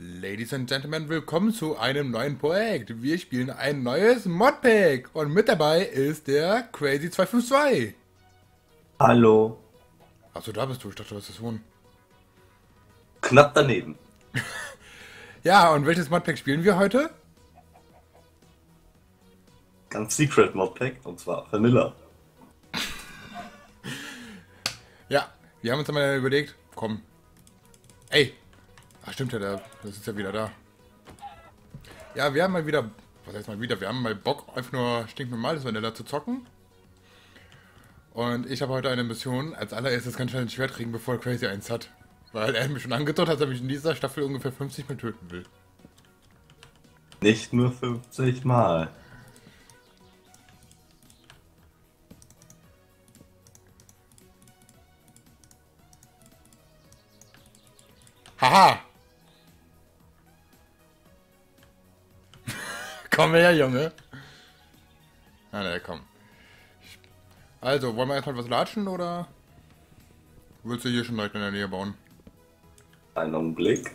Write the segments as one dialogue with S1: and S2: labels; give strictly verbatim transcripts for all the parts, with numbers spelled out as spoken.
S1: Ladies and Gentlemen, willkommen zu einem neuen Projekt. Wir spielen ein neues Modpack und mit dabei ist der Crazy zwei fünf zwei.
S2: Hallo.
S1: Achso, da bist du. Ich dachte, du hast das Huhn.
S2: Knapp daneben.
S1: Ja, und welches Modpack spielen wir heute?
S2: Ganz Secret Modpack, und zwar Vanilla.
S1: Ja, wir haben uns einmal überlegt, komm. Ey. Ach stimmt ja, der, das ist ja wieder da. Ja, wir haben mal wieder, was heißt mal wieder, wir haben mal Bock, einfach nur stinknormales Vanilla zu zocken. Und ich habe heute eine Mission, als allererstes ganz schnell ein Schwert kriegen, bevor Crazy eins hat. Weil er mich schon angedroht hat, dass er mich in dieser Staffel ungefähr fünfzig Mal töten will.
S2: Nicht nur fünfzig Mal.
S1: Haha! Komm her, Junge! Ah, ne, komm. Also, wollen wir erstmal was latschen, oder willst du hier schon direkt in der Nähe bauen?
S2: Einen Augenblick.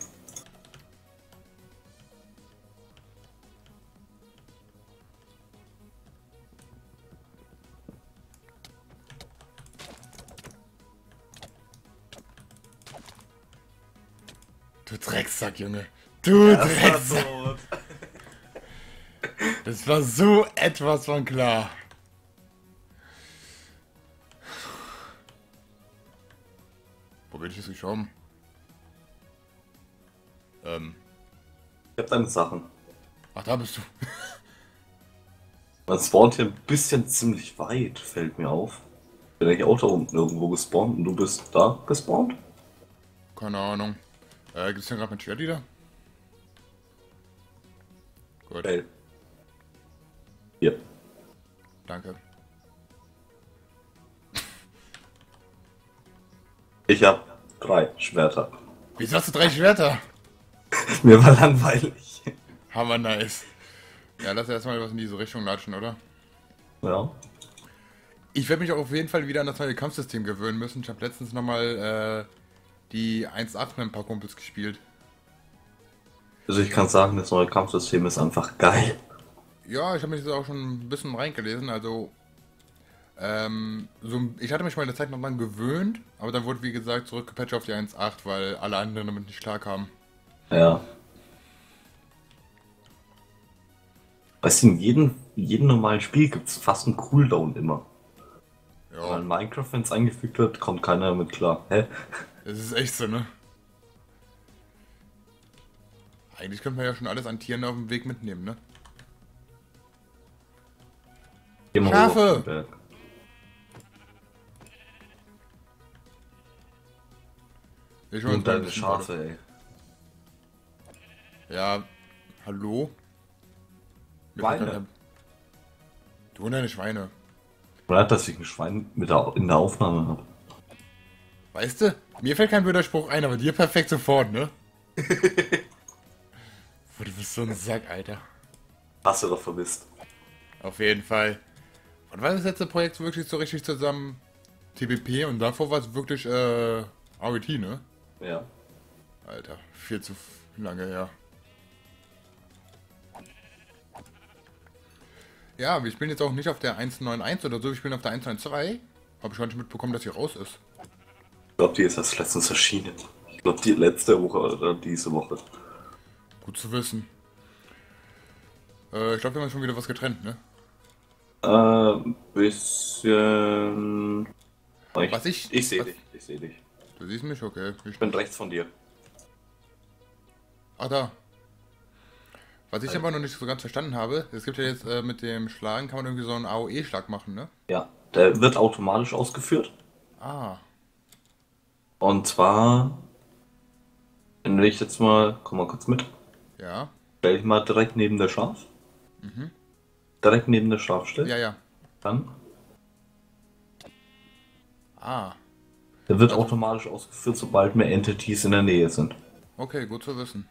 S1: Du Drecksack, Junge! Du
S2: Das war
S1: Drecksack!
S2: so.
S1: Das war so etwas von klar. Wo bin ich jetzt geschoben? Ähm.
S2: Ich hab deine Sachen.
S1: Ach, da bist du.
S2: Man spawnt hier ein bisschen ziemlich weit, fällt mir auf. Ich bin eigentlich auch da unten irgendwo gespawnt und du bist da gespawnt?
S1: Keine Ahnung. Äh, gibt's denn gerade mein Schwert wieder? Gut,
S2: Hey. Hier.
S1: danke.
S2: Ich hab drei Schwerter.
S1: Wieso hast du drei Schwerter?
S2: Mir war langweilig.
S1: Hammer nice. Ja, lass erstmal was in diese Richtung latschen, oder?
S2: Ja.
S1: Ich werde mich auch auf jeden Fall wieder an das neue Kampfsystem gewöhnen müssen. Ich habe letztens nochmal äh, die eins Punkt acht mit ein paar Kumpels gespielt.
S2: Also ich kann sagen, das neue Kampfsystem ist einfach geil.
S1: Ja, ich habe mich jetzt auch schon ein bisschen reingelesen, also ähm, so, ich hatte mich mal eine Zeit noch dran gewöhnt, aber dann wurde wie gesagt zurückgepatcht auf die eins Punkt acht, weil alle anderen damit nicht klarkamen.
S2: Ja. Weißt du, in jedem, jedem normalen Spiel gibt es fast einen Cooldown immer. Wenn
S1: Ja,
S2: man Minecraft, wenn es eingefügt wird, kommt keiner damit klar. Hä?
S1: es ist echt so, ne? Eigentlich könnte man ja schon alles an Tieren auf dem Weg mitnehmen, ne?
S2: Geh mal
S1: Schafe!
S2: hoch auf den Berg.
S1: Ich hol uns
S2: Und
S1: mal ein
S2: deine
S1: bisschen
S2: Schafe, ey.
S1: Wolle. Ja, hallo? Mir fällt
S2: Schweine.
S1: grad ein- Du und deine Schweine.
S2: Man hat, dass ich ein Schwein mit der, in der Aufnahme habe.
S1: Weißt du, mir fällt kein blöder Spruch ein, aber dir perfekt sofort, ne? Boah, du bist so ein Sack, Alter.
S2: Hast du doch vermisst.
S1: Auf jeden Fall. Und war das letzte Projekt wirklich so richtig zusammen? T B P und davor war es wirklich äh, R E T, ne?
S2: Ja.
S1: Alter, viel zu lange her. Ja, wir spielen jetzt auch nicht auf der eins neun eins oder so, wir spielen auf der eins neun zwei. Habe ich gar nicht mitbekommen, dass sie raus ist.
S2: Ich glaube, die ist erst letztens erschienen. Ich glaube, die letzte Woche oder diese Woche.
S1: Gut zu wissen. Äh, ich glaube, wir haben schon wieder was getrennt, ne?
S2: Äh, ein bisschen. Oh, Ich,
S1: Was ich-
S2: ich sehe
S1: was-
S2: dich. Ich sehe dich.
S1: Du siehst mich? Okay. Ich,
S2: Ich bin rechts von dir.
S1: ach, da. Was ich aber noch nicht so ganz verstanden habe, es gibt ja jetzt äh, mit dem Schlagen, kann man irgendwie so einen A O E-Schlag machen, ne?
S2: Ja. Der wird automatisch ausgeführt.
S1: Ah,
S2: Und zwar. Wenn ich jetzt mal. Komm mal kurz mit.
S1: ja.
S2: Stell dich mal direkt neben der Schaf. Direkt neben der Schafstelle.
S1: Ja, ja.
S2: Dann.
S1: Ah,
S2: Der wird
S1: Also-
S2: automatisch ausgeführt, sobald mehr Entities in der Nähe sind.
S1: okay, gut zu wissen.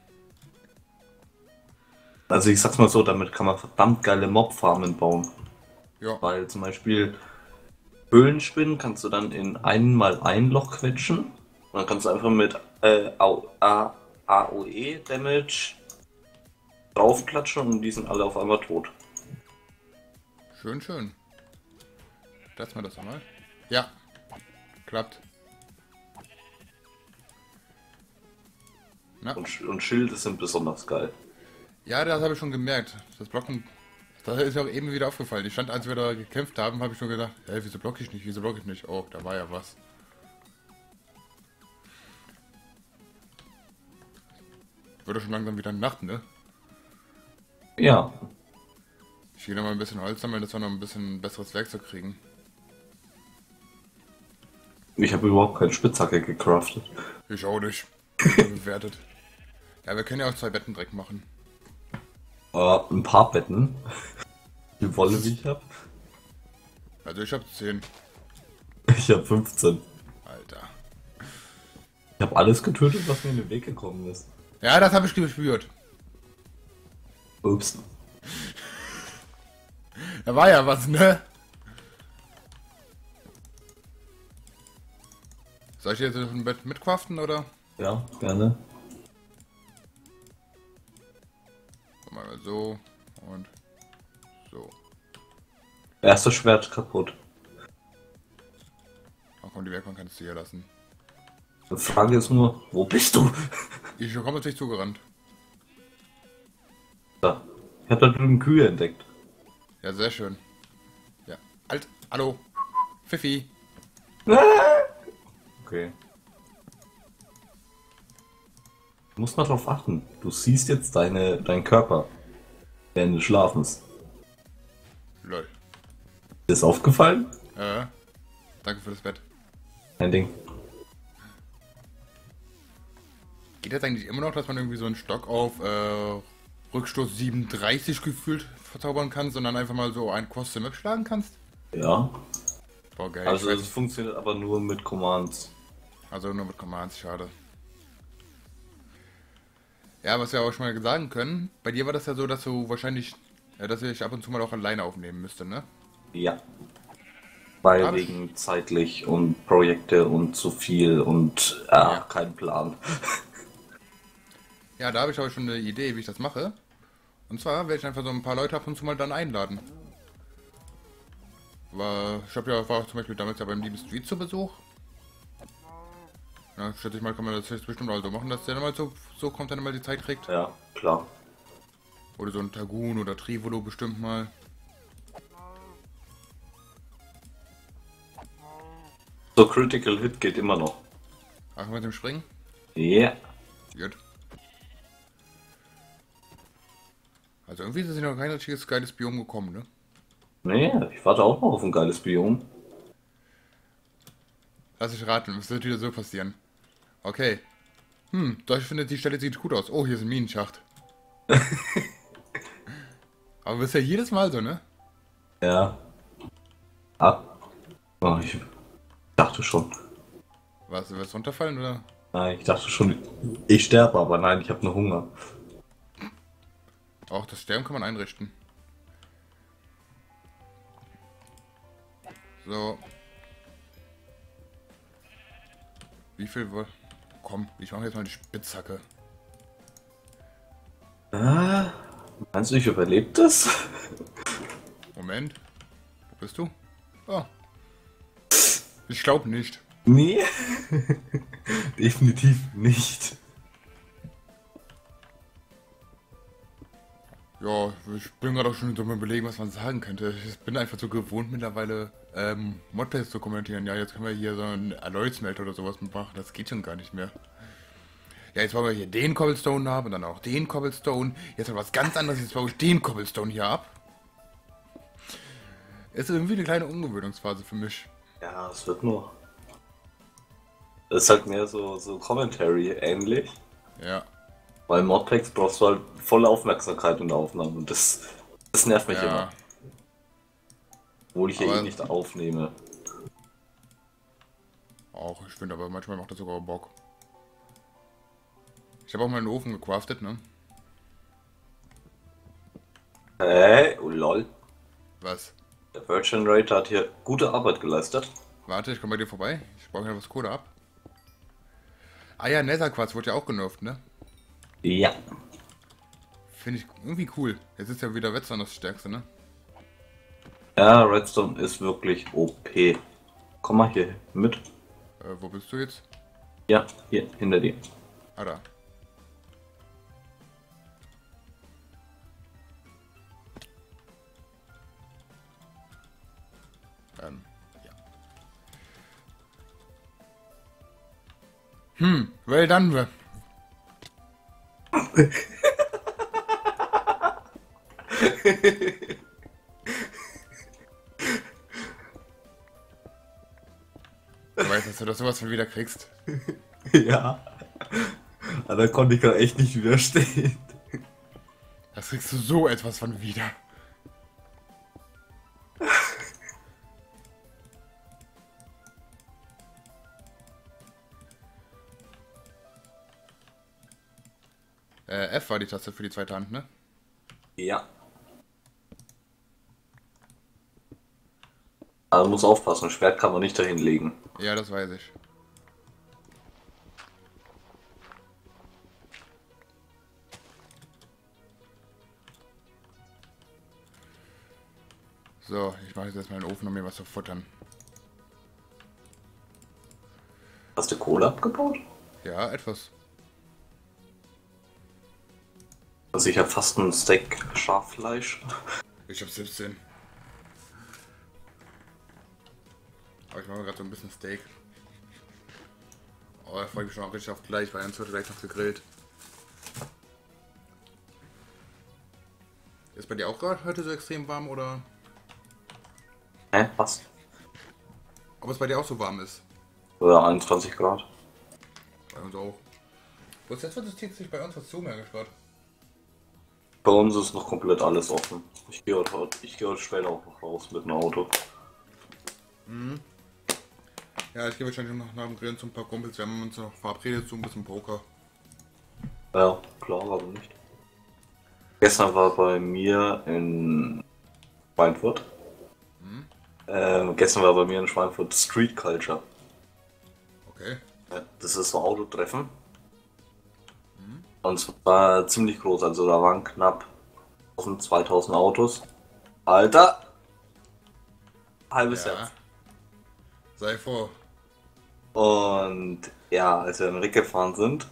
S2: Also ich sag's mal so, damit kann man verdammt geile Mob-Farmen bauen.
S1: Ja,
S2: Weil zum Beispiel Höhlenspinnen kannst du dann in ein mal ein Loch quetschen. Und dann kannst du einfach mit äh, Au- A A O E-Damage draufklatschen und die sind alle auf einmal tot.
S1: Schön, schön. Lass mal das einmal. Ja, klappt. Na?
S2: Und, und Schilde sind besonders geil.
S1: Ja, das habe ich schon gemerkt. Das Blocken, das ist mir auch eben wieder aufgefallen. Ich stand, als wir da gekämpft haben, habe ich schon gedacht, hey, wieso blocke ich nicht, wieso blocke ich nicht? Oh, da war ja was. Wird doch schon langsam wieder Nacht, ne?
S2: Ja.
S1: Ich gehe noch mal ein bisschen Holz sammeln, dass wir noch ein bisschen besseres Werkzeug kriegen.
S2: Ich habe überhaupt keine Spitzhacke gecraftet.
S1: Ich auch nicht. Bewertet. Ja, wir können ja auch zwei Betten direkt machen.
S2: Äh, ein paar Betten. Die Wolle, wie ich habe.
S1: Also ich habe zehn.
S2: Ich habe fünfzehn.
S1: Alter.
S2: Ich habe alles getötet, was mir in den Weg gekommen ist.
S1: Ja, das habe ich gespürt.
S2: Ups.
S1: Da war ja was, ne? Soll ich jetzt ein Bett mitcraften, oder?
S2: Ja, gerne.
S1: Mal so und so.
S2: Erstes Schwert kaputt.
S1: Ach komm, die Werkbank kannst du hier lassen.
S2: Die Frage ist nur, wo bist du?
S1: Ich komme jetzt nicht zugerannt.
S2: Da. Ich habe da drüben Kühe entdeckt.
S1: Ja, sehr schön. Ja. Alt, hallo. Pfiffi.
S2: Okay. Du musst mal drauf achten. Du siehst jetzt deine, deinen Körper während des Schlafens.
S1: Lol.
S2: Ist das aufgefallen?
S1: Äh, danke für das Bett.
S2: Kein Ding.
S1: Geht das eigentlich immer noch, dass man irgendwie so einen Stock auf äh, Rückstoß siebenunddreißig gefühlt verzaubern kann, sondern einfach mal so einen Kosten mitschlagen kannst?
S2: Ja.
S1: Boah, geil.
S2: Also
S1: Ich
S2: es
S1: weiß-
S2: funktioniert aber nur mit Commands.
S1: also nur mit Commands, schade. Ja, was wir auch schon mal sagen können, bei dir war das ja so, dass du wahrscheinlich, äh, dass ich ab und zu mal auch alleine aufnehmen müsste, ne?
S2: Ja. Weil
S1: Hab ich-
S2: wegen zeitlich und Projekte und zu viel und äh,
S1: Ja.
S2: kein Plan.
S1: Ja, da habe ich aber schon eine Idee, wie ich das mache. Und zwar werde ich einfach so ein paar Leute ab und zu mal dann einladen. Aber ich habe ja, war auch zum Beispiel damals ja beim lieben Street zu Besuch. Ja, schätze ich mal, kann man das jetzt bestimmt also machen, dass der dann mal so, so kommt, dann mal die Zeit kriegt.
S2: Ja, klar.
S1: Oder so ein Tagun oder Trivolo bestimmt mal.
S2: So Critical Hit geht immer noch.
S1: Ach, mit dem Springen?
S2: Ja. Yeah.
S1: Gut. Also irgendwie ist es noch kein richtiges geiles Biom gekommen, ne?
S2: Nee, ich warte auch noch auf ein geiles Biom.
S1: Lass ich raten, es wird wieder so passieren. Okay. Hm, doch, ich finde, die Stelle sieht gut aus. Oh, hier ist ein Minenschacht. Aber das ist ja jedes Mal so, ne?
S2: Ja. Ah. Oh, ich dachte schon.
S1: Was, du wirst runterfallen, oder?
S2: Nein, ich dachte schon, ich sterbe, aber nein, ich habe nur Hunger.
S1: Auch das Sterben kann man einrichten. So. Wie viel wohl? Komm, ich mache jetzt mal die Spitzhacke.
S2: Ah, meinst du, ich überlebe das?
S1: Moment. Wo bist du? Oh. Ich glaube nicht.
S2: Nee. Definitiv nicht.
S1: Ja, ich bin gerade auch schon so mal überlegen, was man sagen könnte. Ich bin einfach so gewohnt mittlerweile, ähm, Modpays zu kommentieren. Ja, jetzt können wir hier so einen Alloy-Smelter oder sowas mitmachen. Das geht schon gar nicht mehr. Ja, jetzt wollen wir hier den Cobblestone haben und dann auch den Cobblestone. Jetzt noch was ganz anderes, jetzt baue ich den Cobblestone hier ab. Ist irgendwie eine kleine Ungewöhnungsphase für mich.
S2: Ja, es wird nur. Das ist halt mehr so, so Commentary ähnlich.
S1: Ja,
S2: Weil Modpacks brauchst du halt volle Aufmerksamkeit in der Aufnahme und das, das nervt mich
S1: ja.
S2: immer. Obwohl ich ja
S1: Aber-
S2: eh nicht aufnehme.
S1: Auch, ich finde, aber manchmal macht das sogar Bock. Ich habe auch mal einen Ofen gecraftet, ne?
S2: Hey, oh lol.
S1: Was?
S2: Der Word Generator hat hier gute Arbeit geleistet.
S1: Warte, ich komme bei dir vorbei. Ich baue hier was Kohle ab. Ah ja, Netherquarz wurde ja auch genervt, ne?
S2: Ja.
S1: Finde ich irgendwie cool. Jetzt ist ja wieder Redstone das Stärkste, ne?
S2: Ja, Redstone ist wirklich O P. Komm mal hier mit.
S1: Äh, wo bist du jetzt?
S2: Ja, hier, hinter dir.
S1: Ah, da. Ähm, ja. Hm, well done, wir. Du weißt, dass du das sowas von wieder kriegst.
S2: Ja. Aber da konnte ich gerade echt nicht widerstehen.
S1: Das kriegst du so etwas von wieder. Äh, F war die Taste für die zweite Hand, ne?
S2: Ja. Also muss aufpassen, Schwert kann man nicht dahin legen.
S1: Ja, das weiß ich. So, ich mache jetzt erstmal den Ofen, um mir was zu futtern.
S2: Hast du Kohle abgebaut?
S1: Ja, etwas.
S2: Also ich habe fast ein Steak Schaffleisch.
S1: Ich hab siebzehn. Aber ich mache gerade so ein bisschen Steak. Oh, da freue ich mich schon auch richtig auf gleich, weil jetzt wird gleich noch gegrillt. Ist bei dir auch gerade heute so extrem warm oder?
S2: Hä? Was?
S1: Ob es bei dir auch so warm ist?
S2: Oder einundzwanzig Grad.
S1: Bei uns auch. Bis jetzt wird es sich bei uns was zu mehr gespart.
S2: Bei uns ist noch komplett alles offen. Ich gehe heute, ich gehe heute später auch noch raus mit dem Auto.
S1: Mhm. Ja, ich gehe wahrscheinlich noch nach dem Grillen zu ein paar Kumpels. Wir haben uns noch verabredet zu ein bisschen Poker.
S2: Ja, klar, aber nicht. Gestern war bei mir in Schweinfurt.
S1: Mhm.
S2: Ähm, gestern war bei mir in Schweinfurt Street Culture.
S1: Okay.
S2: Ja, das ist so Autotreffen. Mhm. Und es war ziemlich groß, also da waren knapp tausend, zweitausend Autos. Alter! Halbes
S1: Ja.
S2: Herz.
S1: Sei froh.
S2: Und ja, als wir dann weggefahren sind,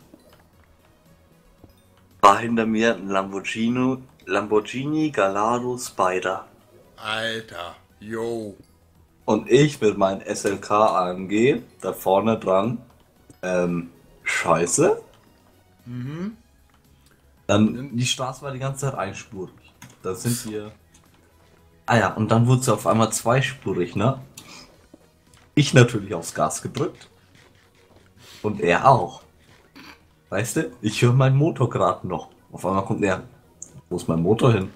S2: war hinter mir ein Lamborghini, Lamborghini Gallardo Spider.
S1: Alter. Yo.
S2: Und ich mit meinem S L K A M G da vorne dran. Ähm, scheiße.
S1: Mhm.
S2: Dann, die Straße war die ganze Zeit einspurig. Da sind wir. Ah ja, und dann wurde sie auf einmal zweispurig, ne? Ich natürlich aufs Gas gedrückt. Und er auch. Weißt du, ich höre meinen Motor gerade noch. Auf einmal kommt er. Wo ist mein Motor hin?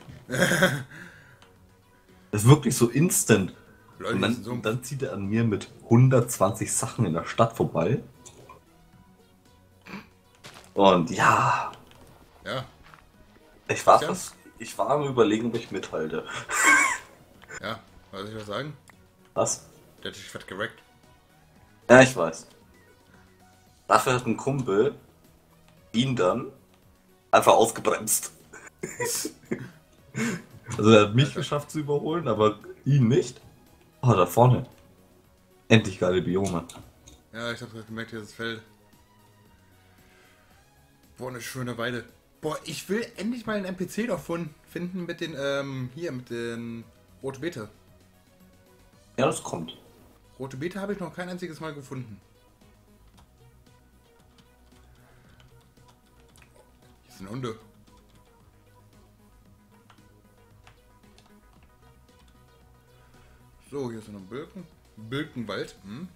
S2: Das ist wirklich so instant.
S1: Leute,
S2: Und
S1: die
S2: dann,
S1: sind so
S2: und dann zieht er an mir mit hundertzwanzig Sachen in der Stadt vorbei. Und ja,
S1: Ja.
S2: ich war,
S1: Ja.
S2: fast, ich war am Überlegen, ob ich mithalte.
S1: Ja. Was soll ich was sagen?
S2: Was?
S1: Der hat sich fett gerackt.
S2: Ja, ich weiß. Dafür hat ein Kumpel ihn dann einfach ausgebremst. Also er hat mich
S1: Alter.
S2: geschafft zu überholen, aber ihn nicht. Oh, da vorne. Endlich geile Biome.
S1: Ja, ich hab gerade gemerkt, hier ist das Feld. Boah, eine schöne Weide. Boah, ich will endlich mal einen N P C davon finden mit den, ähm, hier, mit den Rote Beete.
S2: Ja, das kommt.
S1: Rote Beete habe ich noch kein einziges Mal gefunden. Hier sind Hunde. So, hier ist noch ein Birken. Birkenwald. Hm?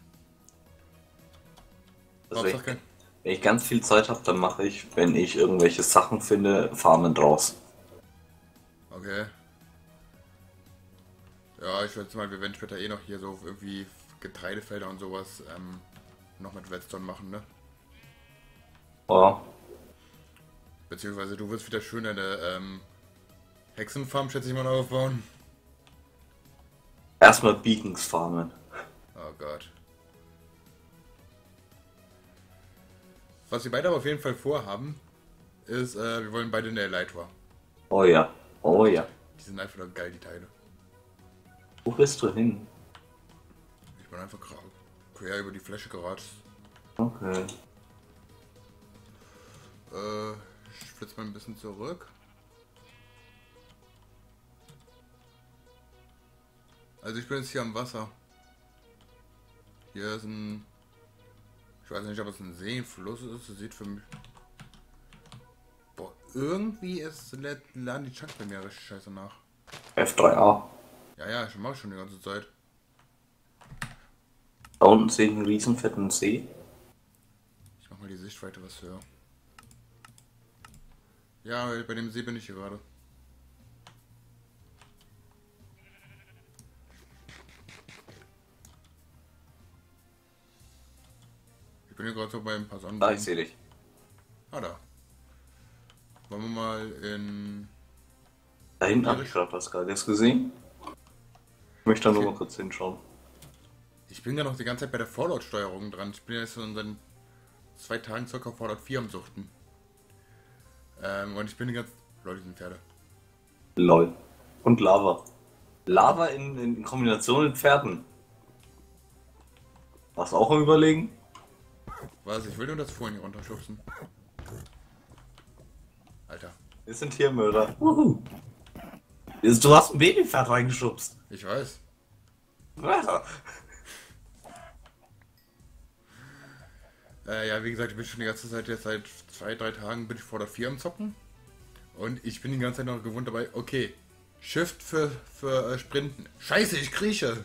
S2: Also
S1: Hauptsache
S2: wenn,
S1: kein-
S2: ich, wenn ich ganz viel Zeit habe, dann mache ich, wenn ich irgendwelche Sachen finde, Farmen draus.
S1: Okay. Ja, ich schätze mal, wir werden später eh noch hier so irgendwie Getreidefelder und sowas ähm, noch mit Redstone machen, ne?
S2: Oh,
S1: Beziehungsweise du wirst wieder schön eine ähm, Hexenfarm, schätze ich mal, aufbauen.
S2: erstmal Beacons farmen.
S1: Oh Gott. Was wir beide aber auf jeden Fall vorhaben, ist, äh, wir wollen beide in der Elytra.
S2: Oh ja, oh ja.
S1: Die sind einfach nur geil, die Teile.
S2: Wo bist du hin?
S1: Ich bin einfach quer über die Fläche geraten.
S2: Okay.
S1: Äh, ich flitze mal ein bisschen zurück. Also ich bin jetzt hier am Wasser. Hier ist ein... Ich weiß nicht, ob es ein See, ein Fluss ist. Das sieht für mich... Boah, irgendwie ist laden die Chunks bei mir richtig scheiße nach.
S2: F drei A.
S1: Ja, ja, ich mache schon die ganze Zeit.
S2: Da unten sehe ich einen riesen fetten See.
S1: Ich mach mal die Sichtweite was höher. Ja, bei dem See bin ich hier gerade. Ich bin hier gerade so bei ein paar Sonnen.
S2: Da, ich sehe dich.
S1: Ah, da. Wollen wir mal in...
S2: Da hinten habe ich gerade was Geiles gesehen. Ich möchte da nur mal kurz hinschauen.
S1: Ich bin ja noch die ganze Zeit bei der Fallout-Steuerung dran. Ich bin jetzt schon seit zwei Tagen circa Fallout vier am Suchten. Ähm, und ich bin die ganze... Leute, die sind Pferde.
S2: Lol. Und Lava. Lava in, in Kombination mit Pferden. Was auch am Überlegen?
S1: Was? Ich will nur das Fohlen hier runterschubsen. Alter.
S2: Wir sind Tiermörder. Wuhu. Du hast ein Babypferd reingeschubst.
S1: Ich weiß.
S2: Ja.
S1: Äh, ja, wie gesagt, ich bin schon die ganze Zeit jetzt seit zwei, drei Tagen bin ich vor der vier am Zocken. Und ich bin die ganze Zeit noch gewohnt dabei, okay, Shift für, für äh, Sprinten. Scheiße, ich krieche!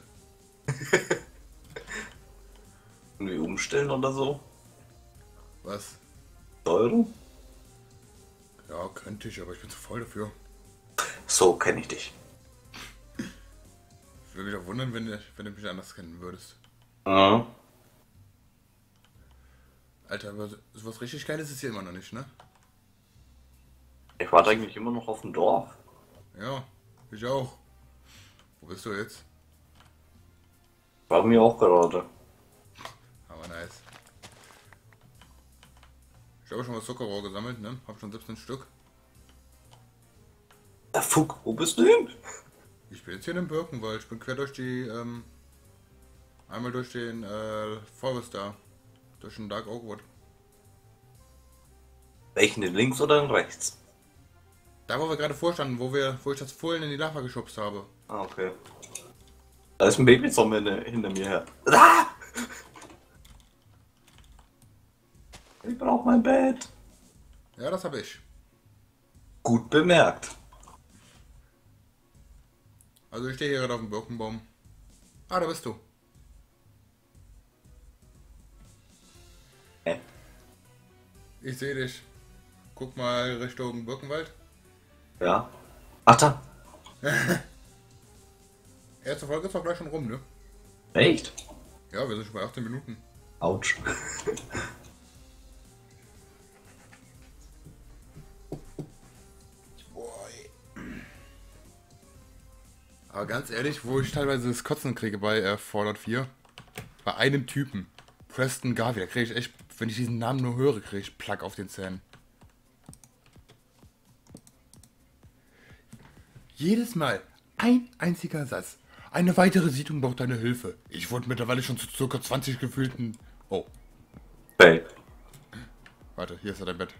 S2: Irgendwie umstellen oder so?
S1: Was?
S2: Steuerung?
S1: Ja, könnte ich, aber ich bin zu voll dafür.
S2: So kenne ich dich.
S1: Ich würde mich auch wundern, wenn, wenn du mich anders kennen würdest.
S2: Ja.
S1: Alter, aber sowas richtig Geiles ist hier immer noch nicht, ne?
S2: Ich warte eigentlich immer noch auf dem Dorf.
S1: Ja, ich auch. Wo bist du jetzt?
S2: War mir auch gerade.
S1: Aber nice. Ich habe schon mal Zuckerrohr gesammelt, ne? Hab schon siebzehn Stück.
S2: Der Fuck, wo bist du hin?
S1: Ich bin jetzt hier in dem Birkenwald. Ich bin quer durch die, ähm... einmal durch den, äh, Forest da. Durch den Dark Oakwood.
S2: Welchen, den links oder den rechts?
S1: Da, wo wir gerade vorstanden, wo wir, wo ich das Fohlen in die Lava geschubst habe.
S2: Ah, okay. Da ist ein Babyzombie hinter, hinter mir her. Ah! Ich brauche mein Bett.
S1: Ja, das habe ich.
S2: Gut bemerkt.
S1: Also ich stehe hier gerade auf dem Birkenbaum. Ah, da bist du.
S2: Hä?
S1: Ich sehe dich. Guck mal Richtung Birkenwald.
S2: Ja. Ach da.
S1: Erste Folge ist doch gleich schon rum, ne?
S2: Echt?
S1: Ja, wir sind schon bei achtzehn Minuten.
S2: Autsch.
S1: Aber ganz ehrlich, wo ich teilweise das Kotzen kriege bei äh, Fallout vier, bei einem Typen, Preston Garvey, da kriege ich echt, wenn ich diesen Namen nur höre, kriege ich Plack auf den Zähnen. Jedes Mal ein einziger Satz. Eine weitere Siedlung braucht deine Hilfe. Ich wurde mittlerweile schon zu ca. zwanzig gefühlten... Oh.
S2: Hey.
S1: Warte, hier ist ja dein Bett.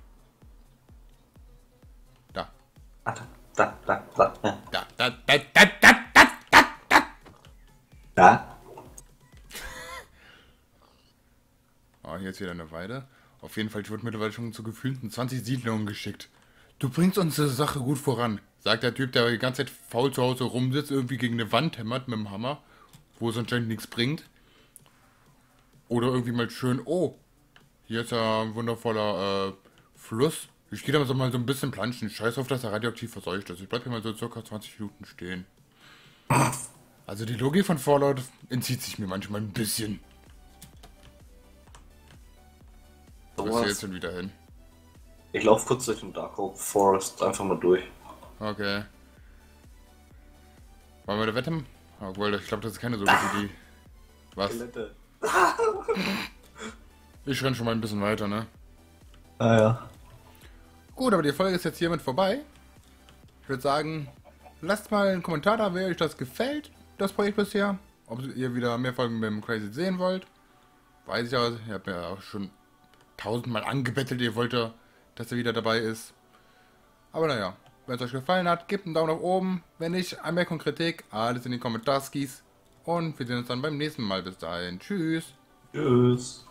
S1: Da.
S2: Ah, da, da, da, da.
S1: Da, da, da, da, da, da, da, da.
S2: Da?
S1: Oh, hier ist wieder eine Weide. Auf jeden Fall, ich wurde mittlerweile schon zu gefühlten zwanzig Siedlungen geschickt. Du bringst unsere Sache gut voran, sagt der Typ, der die ganze Zeit faul zu Hause rumsitzt, irgendwie gegen eine Wand hämmert mit dem Hammer, wo es anscheinend nichts bringt. Oder irgendwie mal schön, oh, hier ist ja ein wundervoller äh, Fluss. Ich gehe da mal so ein bisschen planschen. Scheiß auf, dass er radioaktiv verseucht ist. Ich bleib hier mal so circa zwanzig Minuten stehen. Also die Logik von Fallout entzieht sich mir manchmal ein bisschen. Wo bist du jetzt denn wieder hin?
S2: Ich laufe kurz durch den Dark Oak Forest einfach mal durch.
S1: Okay. Wollen wir da wetten? Obwohl, ich glaube, das ist keine so gute Idee. Was?
S2: Skelette.
S1: Ich renn schon mal ein bisschen weiter, ne?
S2: Ah ja.
S1: Gut, aber die Folge ist jetzt hiermit vorbei. Ich würde sagen, lasst mal einen Kommentar da, wer euch das gefällt, das Projekt bisher. Ob ihr wieder mehr Folgen mit dem Crazy sehen wollt. Weiß ich ja, ihr habt mir auch schon tausendmal angebettelt, ihr wollt ja, dass er wieder dabei ist. Aber naja, wenn es euch gefallen hat, gebt einen Daumen nach oben. Wenn nicht, Anmerkung, Kritik, alles in die Kommentarskis. Und wir sehen uns dann beim nächsten Mal. Bis dahin. Tschüss.
S2: Tschüss.